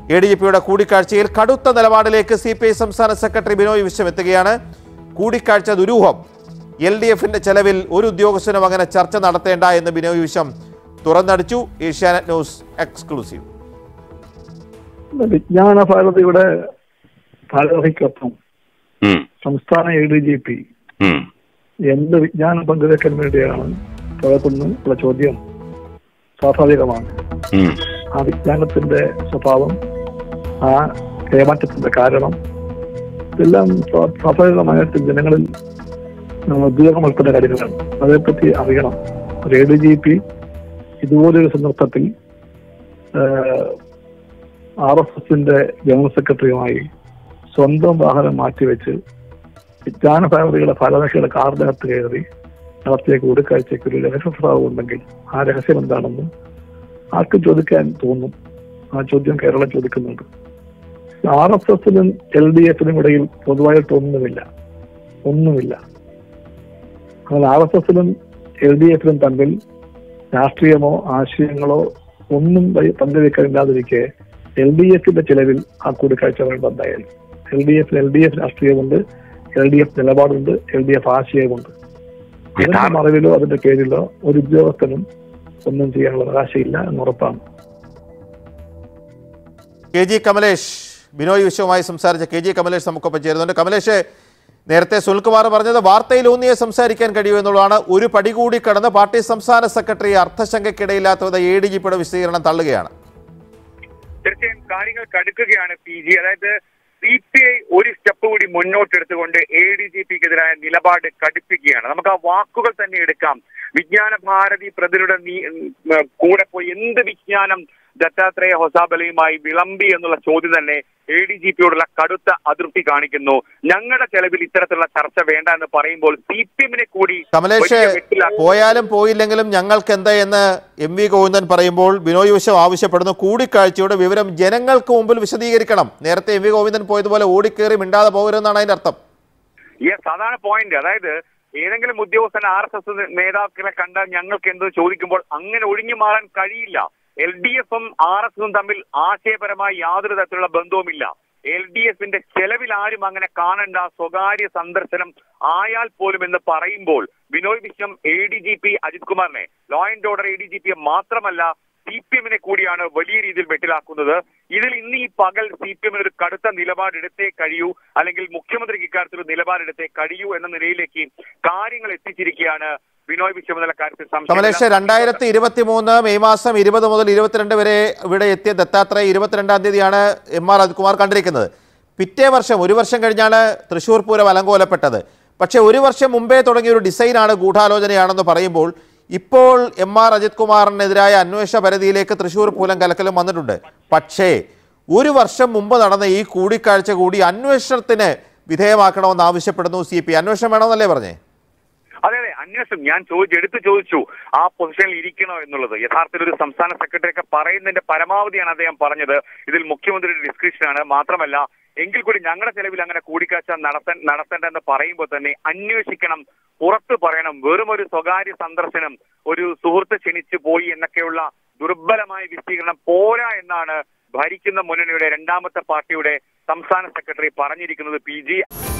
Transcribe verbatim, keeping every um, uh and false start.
A D G പിയുടെ കൂടിക്കാഴ്ചയിൽ കടുത്ത നിലപാടിലേക്ക് സി പി ഐ സംസ്ഥാന സെക്രട്ടറി ബിനോയ് വിശ്വം എത്തുകയാണ്. കൂടിക്കാഴ്ച ദുരൂഹം. എൽ ഡി എഫിന്റെ ചെലവിൽ ഒരു ഉദ്യോഗസ്ഥനും അങ്ങനെ ചർച്ച നടത്തേണ്ട എന്ന് ബിനോയ് വിശ്വം തുറന്നടിച്ചു. Asianet news exclusive. വിജ്ഞാന ഭാരതിയുടെ ഭാരതിക്കൊപ്പം സംസ്ഥാന എ ഡി ജി പി എന്ത് വിജ്ഞാനം പങ്കുവെക്കാൻ വേണ്ടിയാണ് പോയതെന്നുള്ള ചോദ്യം സ്വാഭാവികമാണ്. ആ വിജ്ഞാനത്തിന്റെ സ്വഭാവം, ആ കൈമാറ്റത്തിന്റെ കാരണം ഇതെല്ലാം സ്വാഭാവികമായിട്ട് ജനങ്ങളിൽ ഉദ്യോഗം ഉൾപ്പെടുന്ന കാര്യങ്ങളാണ്. അതേപ്പറ്റി അറിയണം. ഒരു എ ഡി ജി പി ഇതുപോലൊരു സന്ദർഭത്തിൽ ആർ എസ് എസിന്റെ ജനറൽ സെക്രട്ടറിയുമായി സ്വന്തം വാഹനം മാറ്റിവെച്ച് വിജ്ഞാന ഭാരതിയുടെ ഭാരതയുടെ കാറിനകത്ത് കയറി നടത്തിയ കൂടിക്കാഴ്ചയ്ക്ക് ഒരു രഹസ്യസ്വഭാവം ഉണ്ടെങ്കിൽ ആ രഹസ്യം എന്താണെന്ന് ആർക്കും ചോദിക്കാൻ തോന്നും. ആ ചോദ്യം കേരളം ചോദിക്കുന്നുണ്ട്. ആർ എസ് എസിനും എൽ ഡി എഫിനും ഇടയിൽ പൊതുവായിട്ട് ഒന്നുമില്ല ഒന്നുമില്ല എന്നാൽ ആർ എസ് എസിനും എൽ ഡി എഫിനും തമ്മിൽ രാഷ്ട്രീയമോ ആശയങ്ങളോ ഒന്നും പങ്കുവെക്കാനില്ലാതിരിക്കെ എൽ ഡി എഫിന്റെ ചിലവിൽ ആ കൂടിക്കാഴ്ച വേണ്ട. എന്തായാലും എൽ ഡി എഫിന് എൽ ഡി എഫ് രാഷ്ട്രീയമുണ്ട്, എൽ ഡി എഫ് നിലപാടുണ്ട്, എൽ ഡി എഫ് ആശയമുണ്ട്. അതിന്റെ മറവിലോ അതിന്റെ പേരിലോ ഒരു ഉദ്യോഗസ്ഥനും ഒന്നും ചെയ്യാനുള്ള അവകാശമില്ല എന്നുറപ്പാണ്. കെ ജി കമലേഷ് ബിനോയ് വിശ്വവുമായി സംസാരിച്ച കെ ജി കമലേഷ് നമുക്കൊപ്പം ചേരുന്നുണ്ട്. കമലേഷ്, നേരത്തെ സുനിൽകുമാർ പറഞ്ഞത് വാർത്തയിലൂന്നിയെ സംസാരിക്കാൻ കഴിയൂ എന്നുള്ളതാണ്. ഒരു പടി കൂടി കടന്ന് പാർട്ടി സംസ്ഥാന സെക്രട്ടറി അർത്ഥശങ്കയ്ക്കിടയില്ലാത്ത എ ഡി ജി പിയുടെ വിശദീകരണം തള്ളുകയാണ്. തീർച്ചയായും കാര്യങ്ങൾ കടുക്കുകയാണ് പി ജി. അതായത് സി പി ഐ ഒരു സ്റ്റെപ്പ് കൂടി മുന്നോട്ടെടുത്തുകൊണ്ട് എ ഡി ജി പിക്കെതിരായ നിലപാട് കടുപ്പിക്കുകയാണ്. നമുക്ക് ആ വാക്കുകൾ തന്നെ എടുക്കാം. വിജ്ഞാന ഭാരതി പ്രതിയുടെ കൂടെ പോയി എന്ത് വിജ്ഞാനം ദത്താത്രേയ ഹൊസാബലയുമായി വിളമ്പി എന്നുള്ള ചോദ്യം തന്നെ എ ഡി ജി പിയോടുള്ള കടുത്ത അതൃപ്തി കാണിക്കുന്നു. ഞങ്ങളുടെ ചെലവിൽ ഇത്തരത്തിലുള്ള ചർച്ച വേണ്ട എന്ന് പറയുമ്പോൾ സി പി എമ്മിനെ കൂടി കമലേഷ്, പോയാലും പോയില്ലെങ്കിലും ഞങ്ങൾക്ക് എന്താ എന്ന് എം വി ഗോവിന്ദൻ പറയുമ്പോൾ ബിനോയ് വിശ്വം ആവശ്യപ്പെടുന്നു കൂടിക്കാഴ്ചയുടെ വിവരം ജനങ്ങൾക്ക് മുമ്പിൽ വിശദീകരിക്കണം. നേരത്തെ എം വി ഗോവിന്ദൻ പോയതുപോലെ ഓടിക്കേറി മിണ്ടാതെ പോകരുതെന്നാണ് അതിന്റെ അർത്ഥം. യെസ്, അതാണ് പോയിന്റ്. അതായത് ഏതെങ്കിലും ഉദ്യോഗസ്ഥൻ ആർ എസ് എസ് നേതാക്കളെ കണ്ടാൽ ഞങ്ങൾക്ക് എന്ത് ചോദിക്കുമ്പോൾ അങ്ങനെ ഒഴിഞ്ഞു മാറാൻ കഴിയില്ല. എൽ ഡി എഫും ആർ എസ് എസും തമ്മിൽ ആശയപരമായി യാതൊരു തരത്തിലുള്ള ബന്ധവുമില്ല. എൽ ഡി എഫിന്റെ ചെലവിൽ ആരും അങ്ങനെ കാണേണ്ട സ്വകാര്യ സന്ദർശനം ആയാൽ പോലും എന്ന് പറയുമ്പോൾ Binoy Viswam A D G P Ajith കുമാറിനെ, law and order A D G പിയെ മാത്രമല്ല സി പി എമ്മിനെ കൂടിയാണ് വലിയ രീതിയിൽ വെട്ടിലാക്കുന്നത്. ഇതിൽ ഇന്ന് ഈ പകൽ സി പി എമ്മിന് ഒരു കടുത്ത നിലപാടെടുത്തേ കഴിയൂ, അല്ലെങ്കിൽ മുഖ്യമന്ത്രിക്ക് ഇക്കാര്യത്തിൽ ഒരു നിലപാടെടുത്തേ കഴിയൂ എന്ന നിലയിലേക്ക് കാര്യങ്ങൾ എത്തിച്ചിരിക്കുകയാണ് ബിനോയ് വിശ്വം എന്നുള്ള കാര്യത്തിൽ. കമലേഷ്, രണ്ടായിരത്തി ഇരുപത്തി മൂന്ന് മെയ് മാസം ഇരുപത് മുതൽ ഇരുപത്തിരണ്ട് വരെ ഇവിടെ എത്തിയ ദത്താത്രേയ ഇരുപത്തിരണ്ടാം തീയതിയാണ് എം ആർ അജിത്കുമാർ കണ്ടിരിക്കുന്നത്. പിറ്റേ വർഷം ഒരു വർഷം കഴിഞ്ഞാണ് തൃശ്ശൂർ പൂരം അലങ്കോലപ്പെട്ടത്. പക്ഷേ ഒരു വർഷം മുമ്പേ തുടങ്ങിയ ഒരു ഡിസൈനാണ്, ഗൂഢാലോചനയാണെന്ന് പറയുമ്പോൾ ഇപ്പോൾ എം ആർ അജിത് കുമാറിനെതിരായ അന്വേഷണ പരിധിയിലേക്ക് തൃശ്ശൂർ പൂരം കലക്കലും വന്നിട്ടുണ്ട്. പക്ഷേ ഒരു വർഷം മുമ്പ് നടന്ന ഈ കൂടിക്കാഴ്ച കൂടി അന്വേഷണത്തിന് വിധേയമാക്കണമെന്ന് ആവശ്യപ്പെടുന്നു സി പി. അന്വേഷണം വേണമെന്നല്ലേ പറഞ്ഞേ? അതെ അതെ അന്വേഷണം ഞാൻ ചോദിച്ചു എടുത്തു ചോദിച്ചു ആ പൊസിഷനിൽ ഇരിക്കണോ എന്നുള്ളത്. യഥാർത്ഥത്തിൽ ഒരു സംസ്ഥാന സെക്രട്ടറി ഒക്കെ പറയുന്നതിന്റെ പരമാവധിയാണ് അദ്ദേഹം പറഞ്ഞത്. ഇതിൽ മുഖ്യമന്ത്രിയുടെ ഡിസ്ക്രിപ്ഷനാണ്. മാത്രമല്ല എങ്കിൽ കൂടി ഞങ്ങളുടെ ചെലവിൽ അങ്ങനെ കൂടിക്കാഴ്ച നടത്താൻ നടത്തേണ്ടെന്ന് പറയുമ്പോൾ തന്നെ അന്വേഷിക്കണം, പുറത്തു പറയണം. വെറും ഒരു സ്വകാര്യ സന്ദർശനം, ഒരു സുഹൃത്ത് ക്ഷണിച്ചു പോയി എന്നൊക്കെയുള്ള ദുർബലമായ വിശദീകരണം പോരാ എന്നാണ് ഭരിക്കുന്ന മുന്നണിയുടെ രണ്ടാമത്തെ പാർട്ടിയുടെ സംസ്ഥാന സെക്രട്ടറി പറഞ്ഞിരിക്കുന്നത്. P G